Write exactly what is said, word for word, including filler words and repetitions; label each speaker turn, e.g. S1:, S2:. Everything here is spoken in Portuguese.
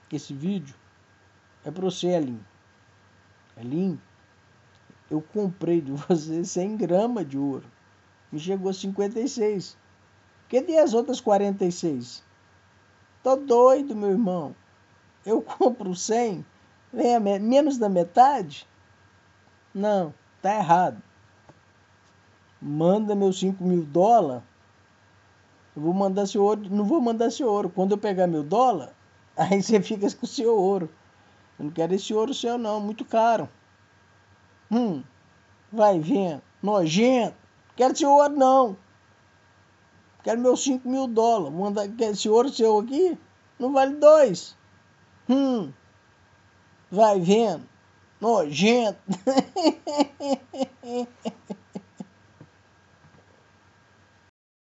S1: esse vídeo é para você, Elinho. Elinho, eu comprei de você cem gramas de ouro. Me chegou cinquenta e seis. Cadê as outras quarenta e seis? Tô doido, meu irmão. Eu compro cem, vem a me- menos da metade? Não, tá errado. Manda meus cinco mil dólares. Eu vou mandar seu ouro, não vou mandar seu ouro. Quando eu pegar meu dólar, aí você fica com o seu ouro. Eu não quero esse ouro seu não, muito caro. Hum, vai vendo, nojento. Quero esse ouro não. Quero meus cinco mil dólares. Manda, esse ouro seu aqui não vale dois. Hum, vai vendo, nojento.